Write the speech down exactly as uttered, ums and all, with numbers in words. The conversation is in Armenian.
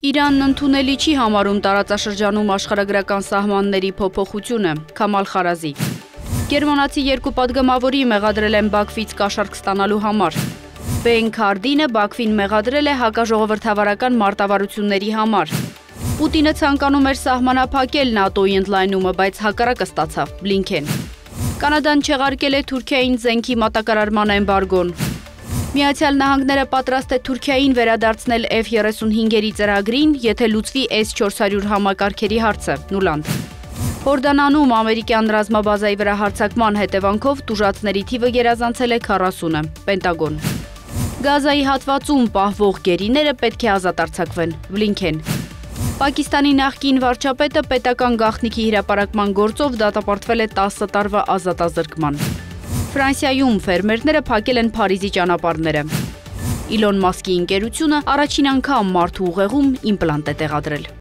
Իրանն ընդունելի չի համարում տարածաշրջանում աշխարհագրական սահմանների փոփոխությունը, Քամալ Խարազի։ Գերմանացի երկու պատգամավորի մեղադրել են Բաքվից կաշառք ստանալու համար։ Բեն Քարդինը Բաքվին մեղադրել է հակաժողովրդավարական մարտավարությունների համար։ Պուտինը ցանկանում էր սահմանափակել ՆԱՏՕ-ի ընդլայնումը, բայց հակառակը ստացավ, Բլինքեն։ Կանադան չեղարկել է Թուրքիային զենքի մատակարարման էմբարգոն։ Միացյալ Նահանգները պատրաստ է Թուրքիային վերադարձնել F thirty-five-երի ծրագրին, եթե լուծվի S four hundred համակարգերի հարցը, Նուլանդ։ Հորդանանում ամերիկյան ռազմաբազայի վրա հարձակման հետևանքով տուժածների թիվը գերազանցել է քառասունը, Պենտագոն։ Գազայի հատվածում պահվող գերիները պետք է ազատ արձակվեն, Բլինքեն։ Պակիստանի նախկին վարչապետը պետական գաղտնիքի հրապարակման գործով դատապարտվել է տասը տարվա ազատազրկման։ Ֆրանսիայում ֆերմերները փակել են Փարիզի ճանապարհները։ Իլոն Մասկի ընկերությունը առաջին անգամ մարդու ուղեղում իմպլանտ է տեղադրել։